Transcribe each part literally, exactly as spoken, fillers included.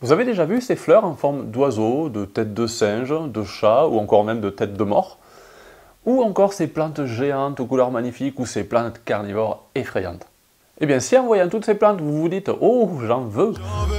Vous avez déjà vu ces fleurs en forme d'oiseau, de tête de singe, de chat ou encore même de tête de mort? Ou encore ces plantes géantes aux couleurs magnifiques ou ces plantes carnivores effrayantes? Eh bien, si en voyant toutes ces plantes, vous vous dites « Oh, j'en veux !»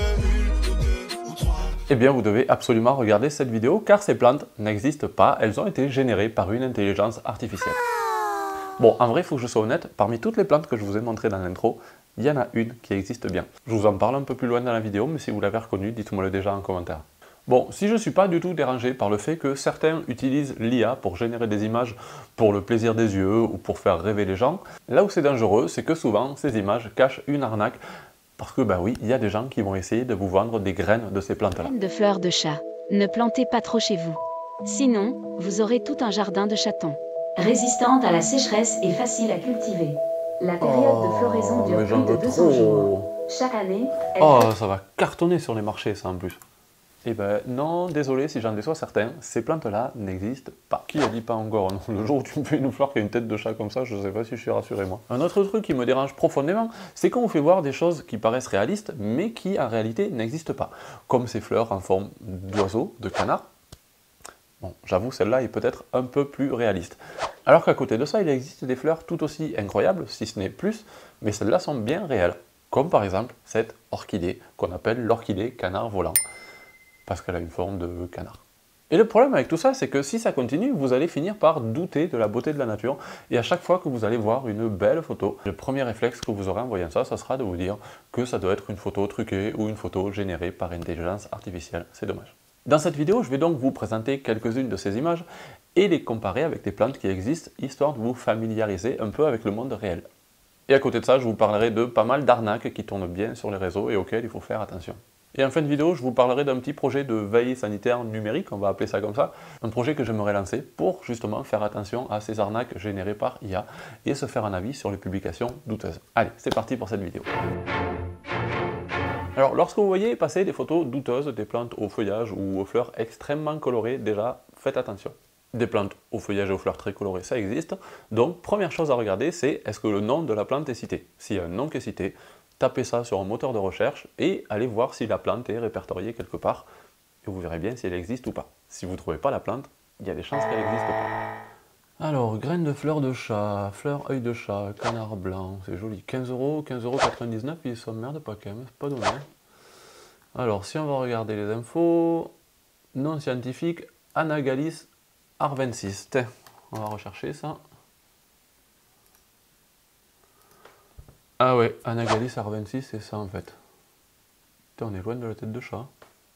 Eh bien, vous devez absolument regarder cette vidéo car ces plantes n'existent pas, elles ont été générées par une intelligence artificielle. Bon, en vrai, il faut que je sois honnête, parmi toutes les plantes que je vous ai montrées dans l'intro, il y en a une qui existe bien. Je vous en parle un peu plus loin dans la vidéo, mais si vous l'avez reconnue, dites-moi le déjà en commentaire. Bon, si je ne suis pas du tout dérangé par le fait que certains utilisent l'I A pour générer des images pour le plaisir des yeux ou pour faire rêver les gens, là où c'est dangereux, c'est que souvent, ces images cachent une arnaque, parce que bah oui, il y a des gens qui vont essayer de vous vendre des graines de ces plantes-là. Graines de fleurs de chat. Ne plantez pas trop chez vous. Sinon, vous aurez tout un jardin de chatons. Résistante à la sécheresse et facile à cultiver. La période de floraison dure plus de deux cents jours. Chaque année, elle... Oh, ça va cartonner sur les marchés, ça en plus. Eh ben non, désolé si j'en déçois certains, ces plantes-là n'existent pas. Qui a dit pas encore? Le jour où tu me fais une fleur qui a une tête de chat comme ça, je sais pas si je suis rassuré moi. Un autre truc qui me dérange profondément, c'est qu'on vous fait voir des choses qui paraissent réalistes, mais qui en réalité n'existent pas. Comme ces fleurs en forme d'oiseau, de canard. Bon, j'avoue, celle-là est peut-être un peu plus réaliste. Alors qu'à côté de ça, il existe des fleurs tout aussi incroyables, si ce n'est plus, mais celles-là sont bien réelles. Comme par exemple cette orchidée, qu'on appelle l'orchidée canard volant, parce qu'elle a une forme de canard. Et le problème avec tout ça, c'est que si ça continue, vous allez finir par douter de la beauté de la nature, et à chaque fois que vous allez voir une belle photo, le premier réflexe que vous aurez en voyant ça, ça sera de vous dire que ça doit être une photo truquée ou une photo générée par intelligence artificielle. C'est dommage. Dans cette vidéo, je vais donc vous présenter quelques-unes de ces images et les comparer avec des plantes qui existent, histoire de vous familiariser un peu avec le monde réel. Et à côté de ça, je vous parlerai de pas mal d'arnaques qui tournent bien sur les réseaux et auxquelles il faut faire attention. Et en fin de vidéo, je vous parlerai d'un petit projet de veille sanitaire numérique, on va appeler ça comme ça, un projet que j'aimerais lancer pour justement faire attention à ces arnaques générées par I A et se faire un avis sur les publications douteuses. Allez, c'est parti pour cette vidéo. Alors, lorsque vous voyez passer des photos douteuses, des plantes au feuillage ou aux fleurs extrêmement colorées, déjà, faites attention. Des plantes au feuillage et aux fleurs très colorées, ça existe. Donc, première chose à regarder, c'est est-ce que le nom de la plante est cité. S'il y a un nom qui est cité, tapez ça sur un moteur de recherche et allez voir si la plante est répertoriée quelque part. Et vous verrez bien si elle existe ou pas. Si vous ne trouvez pas la plante, il y a des chances qu'elle n'existe pas. Alors, graines de fleurs de chat, fleurs œil de chat, canard blanc, c'est joli. quinze euros, quinze euros quatre-vingt-dix-neuf, ils s'emmerdent pas quand même, c'est pas dommage. Alors, si on va regarder les infos, nom scientifique, Anagalis arvensis. Tiens, on va rechercher ça. Ah ouais, Anagalis arvensis, c'est ça en fait. Putain, on est loin de la tête de chat.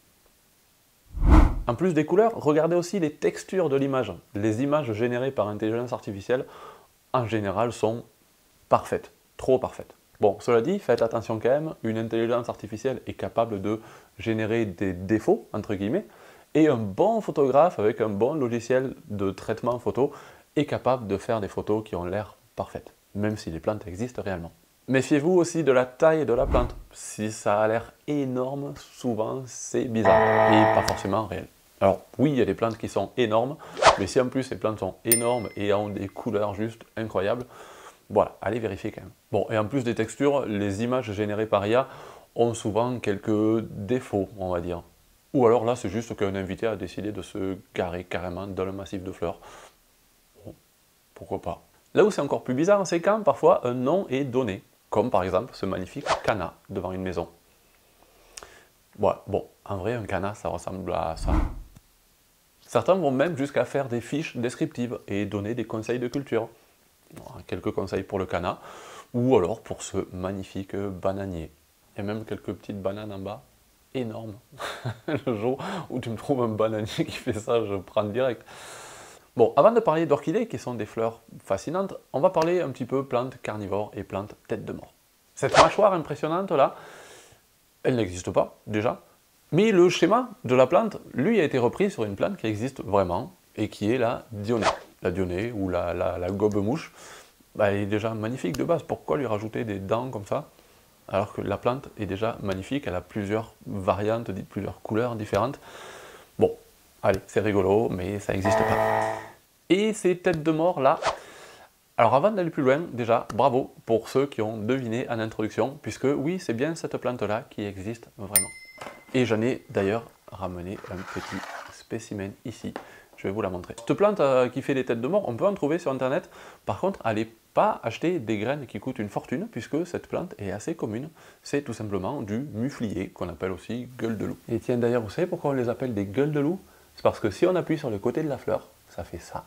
En plus des couleurs, regardez aussi les textures de l'image. Les images générées par intelligence artificielle, en général, sont parfaites, trop parfaites. Bon, cela dit, faites attention quand même, une intelligence artificielle est capable de générer des défauts, entre guillemets, et un bon photographe avec un bon logiciel de traitement photo est capable de faire des photos qui ont l'air parfaites, même si les plantes existent réellement. Méfiez-vous aussi de la taille de la plante. Si ça a l'air énorme, souvent c'est bizarre et pas forcément réel. Alors oui, il y a des plantes qui sont énormes, mais si en plus ces plantes sont énormes et ont des couleurs juste incroyables, voilà, allez vérifier quand même. Bon, et en plus des textures, les images générées par I A ont souvent quelques défauts, on va dire. Ou alors là, c'est juste qu'un invité a décidé de se garer carrément dans le massif de fleurs. Bon, pourquoi pas. Là où c'est encore plus bizarre, c'est quand parfois un nom est donné. Comme par exemple ce magnifique canard devant une maison. Ouais, bon, en vrai, un canard, ça ressemble à ça. Certains vont même jusqu'à faire des fiches descriptives et donner des conseils de culture. Quelques conseils pour le canard, ou alors pour ce magnifique bananier. Il y a même quelques petites bananes en bas, énormes. Le jour où tu me trouves un bananier qui fait ça, je prends direct. Bon, avant de parler d'orchidées, qui sont des fleurs fascinantes, on va parler un petit peu plantes carnivores et plantes tête de mort. Cette mâchoire impressionnante là, elle n'existe pas, déjà, mais le schéma de la plante, lui, a été repris sur une plante qui existe vraiment, et qui est la dionée. La dionée, ou la, la, la gobe-mouche, bah, elle est déjà magnifique de base, pourquoi lui rajouter des dents comme ça, alors que la plante est déjà magnifique, elle a plusieurs variantes, plusieurs couleurs différentes. Bon. Allez, c'est rigolo, mais ça n'existe pas. Et ces têtes de mort là, alors avant d'aller plus loin, déjà, bravo pour ceux qui ont deviné en introduction, puisque oui, c'est bien cette plante là qui existe vraiment. Et j'en ai d'ailleurs ramené un petit spécimen ici. Je vais vous la montrer. Cette plante euh, qui fait des têtes de mort, on peut en trouver sur internet. Par contre, allez pas acheter des graines qui coûtent une fortune, puisque cette plante est assez commune. C'est tout simplement du muflier, qu'on appelle aussi gueule de loup. Et tiens, d'ailleurs, vous savez pourquoi on les appelle des gueules de loup? C'est parce que si on appuie sur le côté de la fleur, ça fait ça.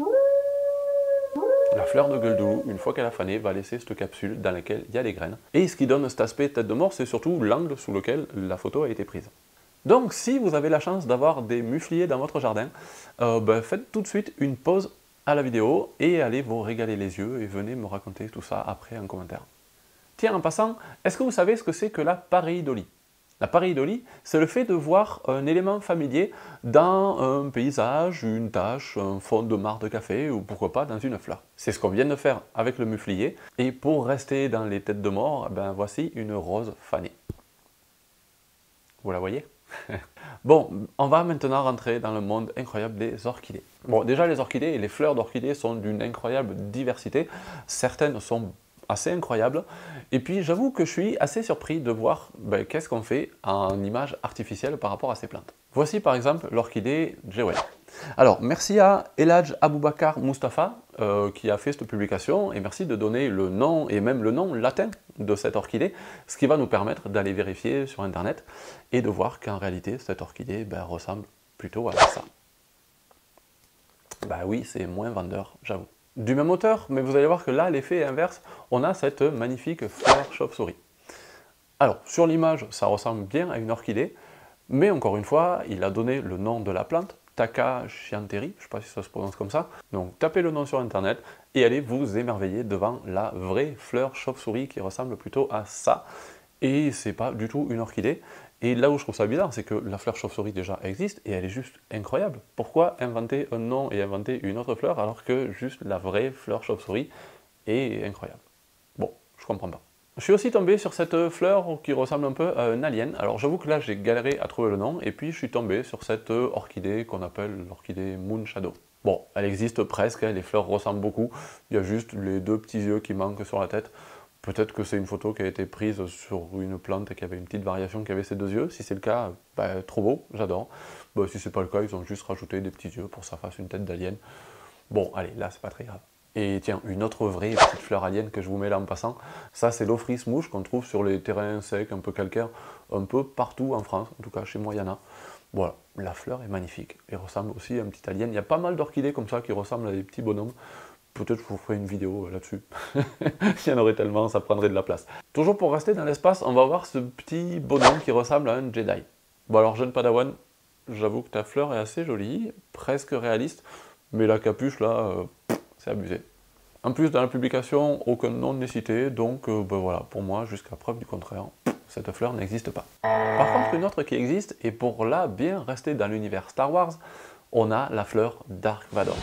La fleur de gueule de loup, une fois qu'elle a fané, va laisser cette capsule dans laquelle il y a les graines. Et ce qui donne cet aspect tête de mort, c'est surtout l'angle sous lequel la photo a été prise. Donc si vous avez la chance d'avoir des mufliers dans votre jardin, euh, ben, faites tout de suite une pause à la vidéo et allez vous régaler les yeux et venez me raconter tout ça après en commentaire. Tiens, en passant, est-ce que vous savez ce que c'est que la pareidolie? La pareidolie, c'est le fait de voir un élément familier dans un paysage, une tache, un fond de marc de café ou pourquoi pas dans une fleur. C'est ce qu'on vient de faire avec le muflier et pour rester dans les têtes de mort, ben voici une rose fanée. Vous la voyez? Bon, on va maintenant rentrer dans le monde incroyable des orchidées. Bon, déjà les orchidées et les fleurs d'orchidées sont d'une incroyable diversité. Certaines sont assez incroyables. Et puis j'avoue que je suis assez surpris de voir ben, qu'est-ce qu'on fait en image artificielle par rapport à ces plantes. Voici par exemple l'orchidée Jewel. Alors merci à Eladj Aboubakar Mustafa euh, qui a fait cette publication et merci de donner le nom et même le nom latin de cette orchidée, ce qui va nous permettre d'aller vérifier sur internet et de voir qu'en réalité cette orchidée ben, ressemble plutôt à ça. Bah oui, c'est moins vendeur, j'avoue. Du même auteur, mais vous allez voir que là l'effet est inverse, on a cette magnifique fleur chauve-souris. Alors sur l'image ça ressemble bien à une orchidée, mais encore une fois il a donné le nom de la plante, Taka Chianteri, je ne sais pas si ça se prononce comme ça. Donc tapez le nom sur internet et allez vous émerveiller devant la vraie fleur chauve-souris qui ressemble plutôt à ça. Et c'est pas du tout une orchidée. Et là où je trouve ça bizarre, c'est que la fleur chauve-souris déjà existe et elle est juste incroyable. Pourquoi inventer un nom et inventer une autre fleur alors que juste la vraie fleur chauve-souris est incroyable? Bon, je comprends pas. Je suis aussi tombé sur cette fleur qui ressemble un peu à un alien. Alors j'avoue que là j'ai galéré à trouver le nom et puis je suis tombé sur cette orchidée qu'on appelle l'orchidée Moon Shadow. Bon, elle existe presque, les fleurs ressemblent beaucoup, il y a juste les deux petits yeux qui manquent sur la tête. Peut-être que c'est une photo qui a été prise sur une plante et qui avait une petite variation qui avait ces deux yeux. Si c'est le cas, bah, trop beau, j'adore. Bah, si c'est pas le cas, ils ont juste rajouté des petits yeux pour que ça fasse une tête d'alien. Bon, allez, là c'est pas très grave. Et tiens, une autre vraie petite fleur alien que je vous mets là en passant, ça c'est l'Ophrys mouche qu'on trouve sur les terrains secs, un peu calcaires, un peu partout en France, en tout cas chez moi il y en a. Voilà, la fleur est magnifique, elle ressemble aussi à un petit alien. Il y a pas mal d'orchidées comme ça qui ressemblent à des petits bonhommes. Peut-être que je vous ferai une vidéo là-dessus. Il y en aurait tellement, ça prendrait de la place. Toujours pour rester dans l'espace, on va voir ce petit bonhomme qui ressemble à un Jedi. Bon alors jeune Padawan, j'avoue que ta fleur est assez jolie, presque réaliste, mais la capuche là, euh, c'est abusé. En plus dans la publication, aucun nom n'est cité, donc euh, ben voilà, pour moi, jusqu'à preuve du contraire, cette fleur n'existe pas. Par contre, une autre qui existe, et pour là bien rester dans l'univers Star Wars, on a la fleur Dark Vador.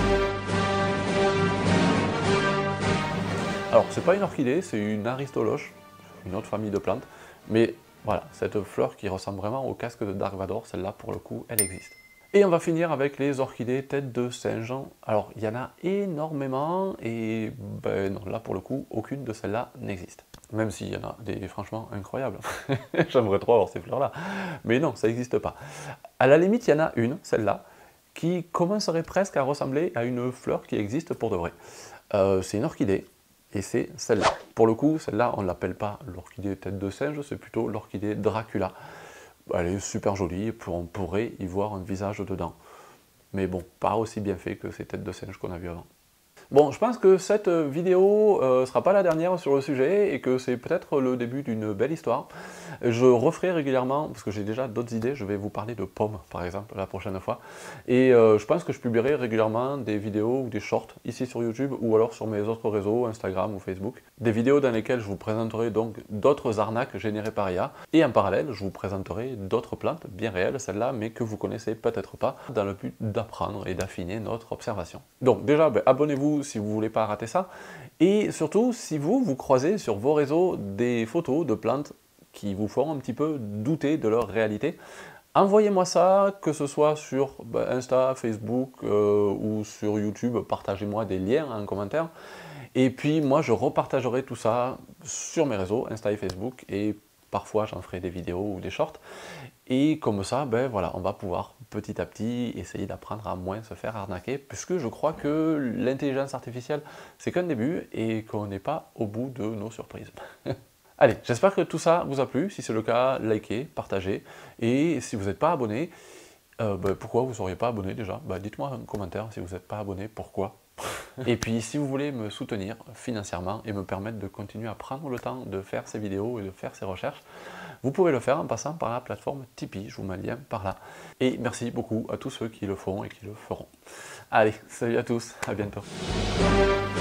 Alors, c'est pas une orchidée, c'est une aristoloche, une autre famille de plantes, mais voilà, cette fleur qui ressemble vraiment au casque de Dark Vador, celle-là, pour le coup, elle existe. Et on va finir avec les orchidées tête de singe. Alors, il y en a énormément, et ben non, là, pour le coup, aucune de celles-là n'existe. Même s'il y en a des franchement incroyables. J'aimerais trop avoir ces fleurs-là. Mais non, ça n'existe pas. À la limite, il y en a une, celle-là, qui commencerait presque à ressembler à une fleur qui existe pour de vrai. Euh, c'est une orchidée. Et c'est celle-là. Pour le coup, celle-là, on ne l'appelle pas l'orchidée tête de singe, c'est plutôt l'orchidée Dracula. Elle est super jolie, on pourrait y voir un visage dedans. Mais bon, pas aussi bien fait que ces têtes de singe qu'on a vues avant. Bon, je pense que cette vidéo ne euh, sera pas la dernière sur le sujet et que c'est peut-être le début d'une belle histoire. Je referai régulièrement, parce que j'ai déjà d'autres idées, je vais vous parler de pommes par exemple la prochaine fois. Et euh, je pense que je publierai régulièrement des vidéos ou des shorts ici sur YouTube ou alors sur mes autres réseaux, Instagram ou Facebook. Des vidéos dans lesquelles je vous présenterai donc d'autres arnaques générées par I A. Et en parallèle, je vous présenterai d'autres plantes bien réelles, celles-là, mais que vous connaissez peut-être pas, dans le but d'apprendre et d'affiner notre observation. Donc déjà, ben, abonnez-vous si vous ne voulez pas rater ça, et surtout si vous, vous croisez sur vos réseaux des photos de plantes qui vous font un petit peu douter de leur réalité, envoyez-moi ça, que ce soit sur bah, Insta, Facebook euh, ou sur YouTube, partagez-moi des liens en commentaire, et puis moi je repartagerai tout ça sur mes réseaux, Insta et Facebook, et parfois j'en ferai des vidéos ou des shorts. Et comme ça, ben voilà, on va pouvoir petit à petit essayer d'apprendre à moins se faire arnaquer, puisque je crois que l'intelligence artificielle, c'est qu'un début et qu'on n'est pas au bout de nos surprises. Allez, j'espère que tout ça vous a plu. Si c'est le cas, likez, partagez. Et si vous n'êtes pas abonné, euh, ben pourquoi vous ne seriez pas abonné déjà? Ben dites-moi en commentaire si vous n'êtes pas abonné, pourquoi. Et puis si vous voulez me soutenir financièrement et me permettre de continuer à prendre le temps de faire ces vidéos et de faire ces recherches, vous pouvez le faire en passant par la plateforme Tipeee, je vous mets le lien par là. Et merci beaucoup à tous ceux qui le font et qui le feront. Allez, salut à tous, à bientôt.